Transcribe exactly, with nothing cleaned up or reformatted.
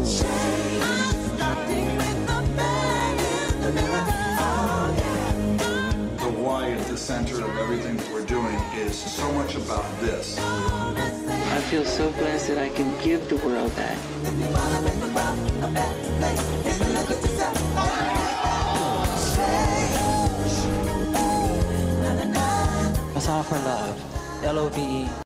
The why at the center of everything that we're doing is so much about this. I feel so blessed that I can give the world that. A song for love. L O V E.